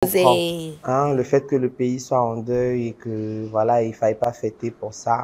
comprends. José. Hein, le fait que le pays soit en deuil et que voilà, il faille pas fêter pour ça.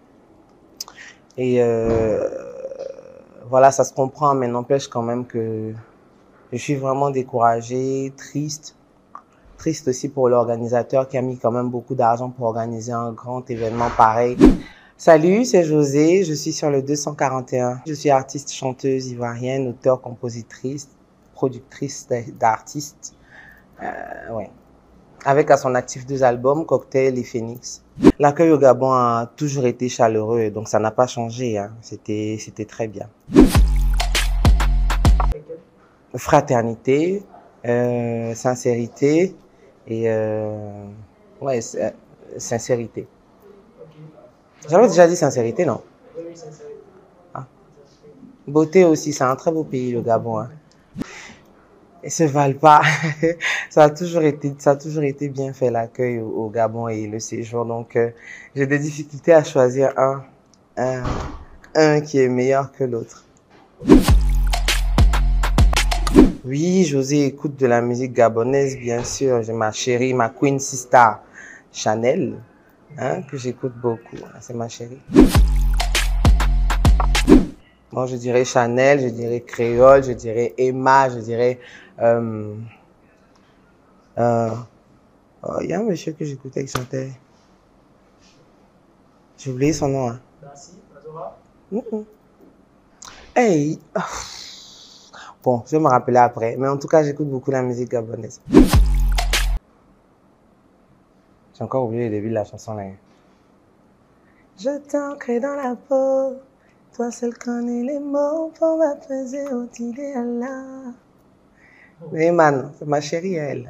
Et voilà, ça se comprend, mais n'empêche quand même que je suis vraiment découragée, triste. Triste aussi pour l'organisateur qui a mis quand même beaucoup d'argent pour organiser un grand événement pareil. Salut, c'est José, je suis sur le 241. Je suis artiste, chanteuse ivoirienne, auteure, compositrice, productrice d'artistes. Ouais. Avec à son actif 2 albums, Cocktail et Phoenix. L'accueil au Gabon a toujours été chaleureux, donc ça n'a pas changé. Hein. C'était très bien. Fraternité, sincérité et ouais, sincérité. J'avais déjà dit sincérité, non? Ah. Beauté aussi, c'est un très beau pays, le Gabon. Hein. Ils se valent pas. Ça a toujours été bien fait l'accueil au Gabon et le séjour. Donc, j'ai des difficultés à choisir un qui est meilleur que l'autre. Oui, José écoute de la musique gabonaise, bien sûr. J'ai ma chérie, ma queen sister Chanel, hein, que j'écoute beaucoup. C'est ma chérie. Bon, je dirais Chanel, je dirais Créole, je dirais Emma, je dirais... il y a un monsieur que j'écoutais qui chantait. J'ai oublié son nom. Hein. Hey! Bon, je vais me rappeler après. Mais en tout cas, j'écoute beaucoup la musique gabonaise. J'ai encore oublié le début de la chanson là. Je t'ancre dans la peau, toi seul connais les mots pour m'apaiser au idéal là. Mais man, c'est ma chérie elle.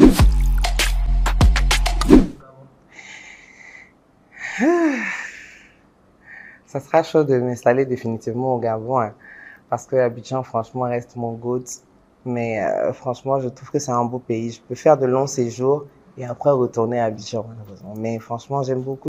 Ça sera chaud de m'installer définitivement au Gabon, hein, parce que Abidjan, franchement, reste mon goût. Mais franchement, je trouve que c'est un beau pays. Je peux faire de longs séjours et après retourner à Abidjan, malheureusement. Mais franchement, j'aime beaucoup.